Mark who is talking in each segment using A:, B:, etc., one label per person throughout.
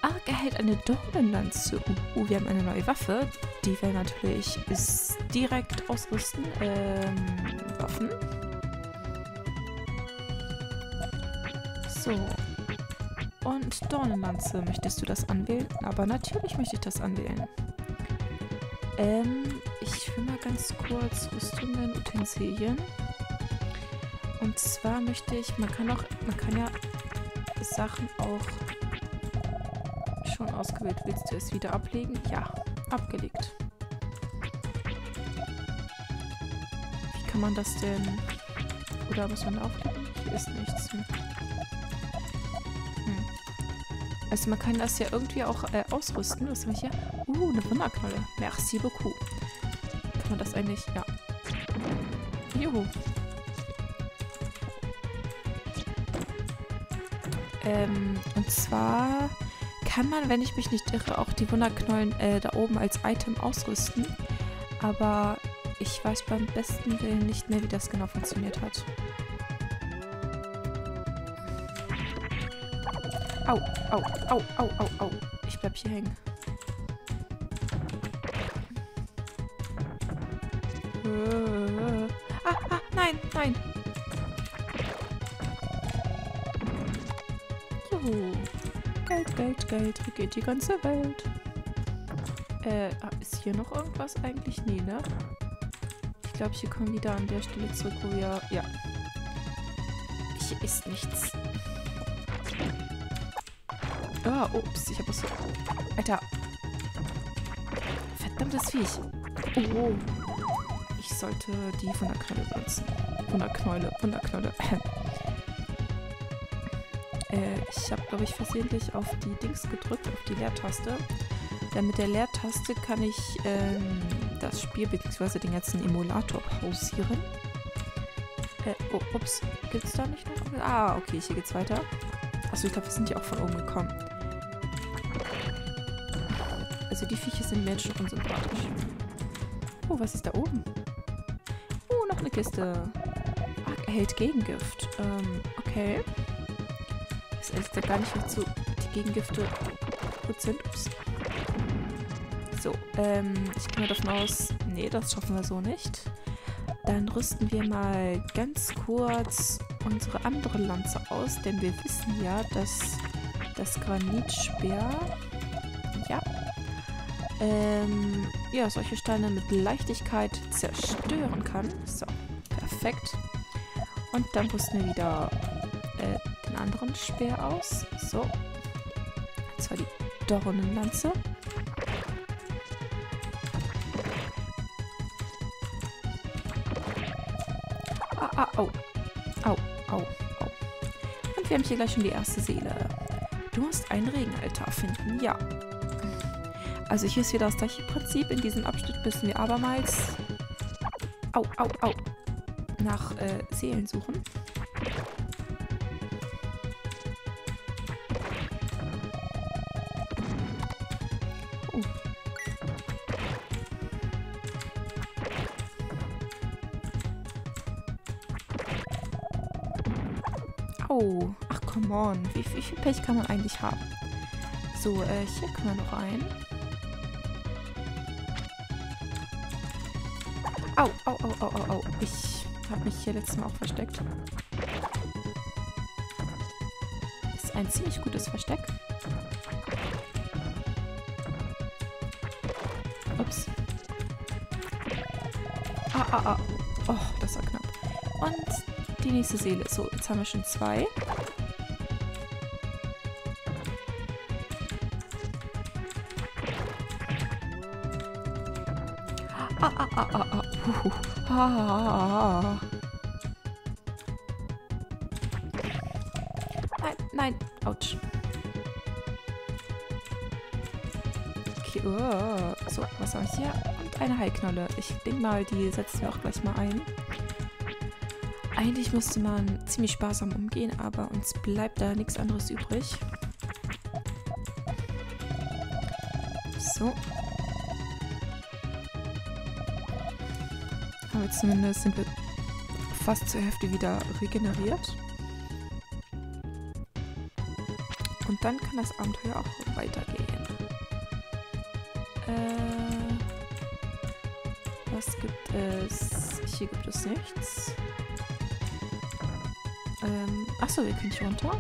A: Ark erhält eine Dornenlanze. Wir haben eine neue Waffe. Die werden wir natürlich direkt ausrüsten. Waffen. So. Und Dornenlanze. Möchtest du das anwählen? Aber natürlich möchte ich das anwählen. Ich will mal ganz kurz Rüstungen, Utensilien. Und zwar möchte ich, man kann ja Sachen auch schon ausgewählt. Willst du es wieder ablegen? Ja, abgelegt. Wie kann man das denn? Oder muss man auflegen? Hier ist nichts. Also man kann das ja irgendwie auch ausrüsten. Was haben wir hier? Eine Wunderknolle. Merci beaucoup. Kann man das eigentlich? Ja. Juhu. Und zwar kann man, wenn ich mich nicht irre, auch die Wunderknollen da oben als Item ausrüsten. Aber ich weiß beim besten Willen nicht mehr, wie das genau funktioniert hat. Au, au, au, au, au, au. Ich bleib hier hängen. Nein, nein. Juhu. Geld, Geld, Geld. Regiert die ganze Welt. Ist hier noch irgendwas eigentlich? Nee, ne? Ich glaube, hier kommen wieder an der Stelle zurück, wo wir... Ja. Hier ist nichts. Ah, ups, ich habe was so... Alter. Verdammtes Viech. Oh. Ich sollte die Wunderknolle benutzen. Wunderknolle. Ich habe, glaube ich, versehentlich auf die Dings gedrückt, auf die Leertaste. Denn mit der Leertaste kann ich das Spiel bzw. den ganzen Emulator pausieren. Oh, ups. Gibt's da nicht noch? Ah, okay, hier geht's weiter. Achso, ich glaube, wir sind ja auch von oben gekommen. Also die Viecher sind Menschen unsympathisch. Oh, was ist da oben? Oh, noch eine Kiste. Ark erhält Gegengift. Okay. Ich weiß ehrlich gesagt gar nicht, wozu die Gegengifte gut sind. Ups. So, ich gehe mal davon aus, nee, das schaffen wir so nicht. Dann rüsten wir mal ganz kurz unsere andere Lanze aus, denn wir wissen ja, dass das Granitspeer, ja, solche Steine mit Leichtigkeit zerstören kann. So, perfekt. Und dann rüsten wir wieder den anderen Speer aus. So. Und zwar die Dornenlanze. Au. Au, au, au. Und wir haben hier gleich schon die erste Seele. Du musst einen Regenaltar finden. Ja. Also hier ist wieder das gleiche Prinzip. In diesem Abschnitt müssen wir abermals nach Seelen suchen. Oh, ach come on. Wie viel Pech kann man eigentlich haben? So, hier können wir noch rein. Au, au, au, au, au, au. Ich habe mich hier letztes Mal auch versteckt. Ist ein ziemlich gutes Versteck. Ups. Oh, das war knapp. Und die nächste Seele. So, jetzt haben wir schon 2. Nein. Autsch. Okay, so, was habe ich hier? Und eine Heilknolle. Ich denke mal, die setzen wir auch gleich mal ein. Eigentlich müsste man ziemlich sparsam umgehen, aber uns bleibt da nichts anderes übrig. So. Aber zumindest sind wir fast zur Hälfte wieder regeneriert. Und dann kann das Abenteuer auch weitergehen. Was gibt es? Hier gibt es nichts. Achso, wir können hier runter.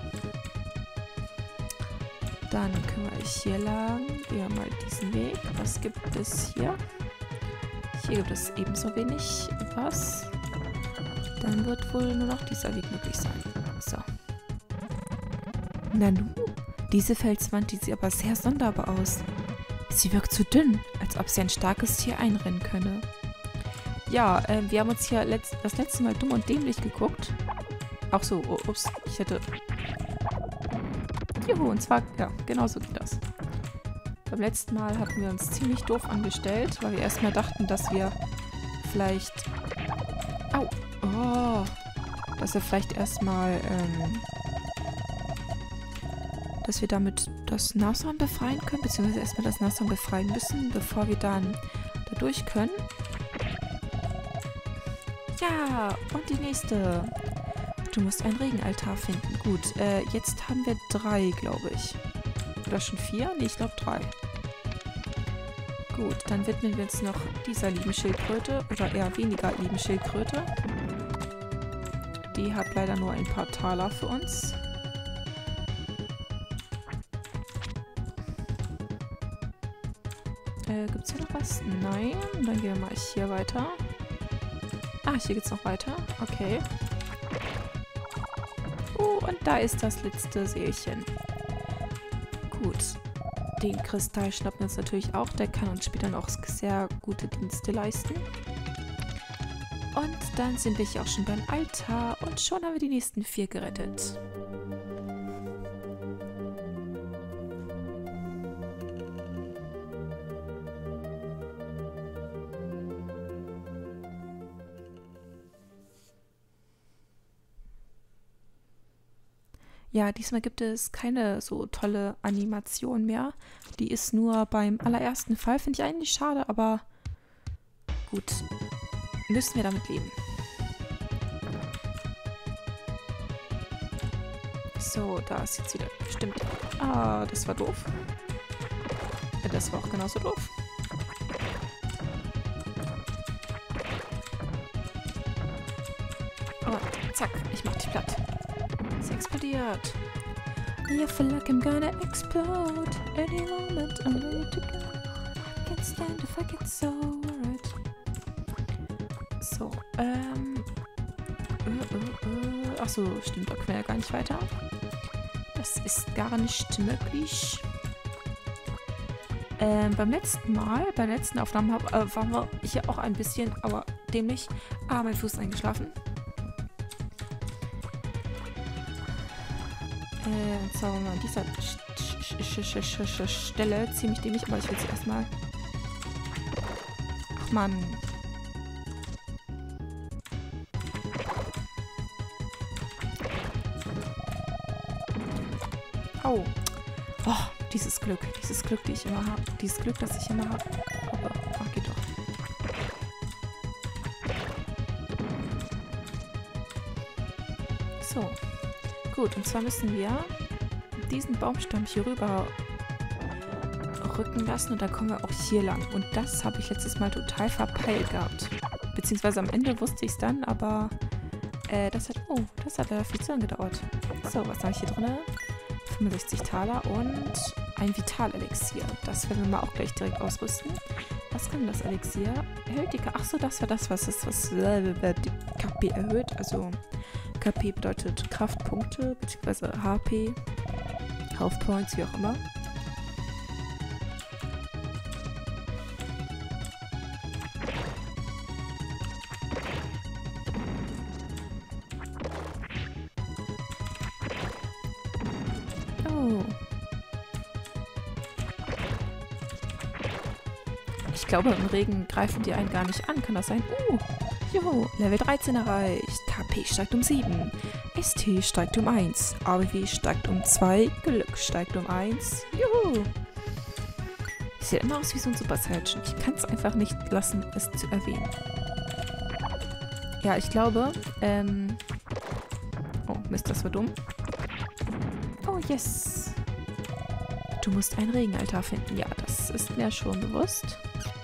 A: Dann können wir hier lang. Wir mal diesen Weg. Was gibt es hier? Hier gibt es ebenso wenig was. Dann wird wohl nur noch dieser Weg möglich sein. So. Nanu, diese Felswand, die sieht aber sehr sonderbar aus. Sie wirkt zu dünn, als ob sie ein starkes Tier einrennen könne. Ja, wir haben uns hier das letzte Mal dumm und dämlich geguckt. Auch so, oh, ups, ich hätte... Juhu, und zwar, ja, genau so geht das. Beim letzten Mal hatten wir uns ziemlich doof angestellt, weil wir erstmal dachten, dass wir vielleicht... Au! Oh! Dass wir vielleicht erstmal, dass wir damit das Nashorn befreien können, beziehungsweise erstmal das Nashorn befreien müssen, bevor wir dann da durch können. Ja, und die nächste. Du musst einen Regenaltar finden. Gut, jetzt haben wir 3, glaube ich. Oder schon 4? Nee, ich glaube 3. Gut, dann widmen wir uns noch dieser lieben Schildkröte, oder eher weniger lieben Schildkröte. Die hat leider nur ein paar Taler für uns. Gibt es hier noch was? Nein. Dann gehen wir mal hier weiter. Ah, hier geht es noch weiter. Okay. Und da ist das letzte Seelchen. Gut. Den Kristall schnappen wir uns natürlich auch. Der kann uns später noch sehr gute Dienste leisten. Und dann sind wir hier auch schon beim Altar. Und schon haben wir die nächsten 4 gerettet. Ja, diesmal gibt es keine so tolle Animation mehr. Die ist nur beim allerersten Fall. Finde ich eigentlich schade, aber gut. Müssen wir damit leben. So, da ist jetzt wieder... Stimmt. Ah, das war doof. Ja, das war auch genauso doof. Und zack, ich mach dich platt. Es explodiert. I feel like I'm gonna explode. Any moment I'm ready to go. I can't stand if I get so worried. So, Achso, stimmt, da können wir ja gar nicht weiter. Das ist gar nicht möglich. Beim letzten Mal, bei der letzten Aufnahme waren wir hier auch ein bisschen, aber dämlich. Ah, mein Fuß ist eingeschlafen. Sagen wir mal, an dieser Stelle ziemlich dämlich, aber ich will sie erstmal... Ach Mann. Au. Oh, dieses Glück, die ich immer habe. Dieses Glück, das ich immer habe. Oh, geht doch. So. Gut, und zwar müssen wir diesen Baumstamm hier rüber rücken lassen und dann kommen wir auch hier lang. Und das habe ich letztes Mal total verpeilt gehabt. Beziehungsweise am Ende wusste ich es dann, aber das hat viel zu lange gedauert. So, was habe ich hier drin? 65 Taler und ein Vitalelixier. Das werden wir mal auch gleich direkt ausrüsten. Was kann das Elixier? Erhöht die KP. Achso, das war das, was die KP erhöht. Also KP bedeutet Kraftpunkte, beziehungsweise HP, Health Points, wie auch immer. Oh. Ich glaube, im Regen greifen die einen gar nicht an. Kann das sein? Jo, Level 13 erreicht. KP steigt um 7. ST steigt um 1. ABW steigt um 2. Glück steigt um 1. Juhu. Sieht immer aus wie so ein Super Saiyan. Ich kann es einfach nicht lassen, es zu erwähnen. Ja, ich glaube, Oh, Mist, das war dumm. Oh, yes. Du musst einen Regenaltar finden. Ja, das ist mir schon bewusst.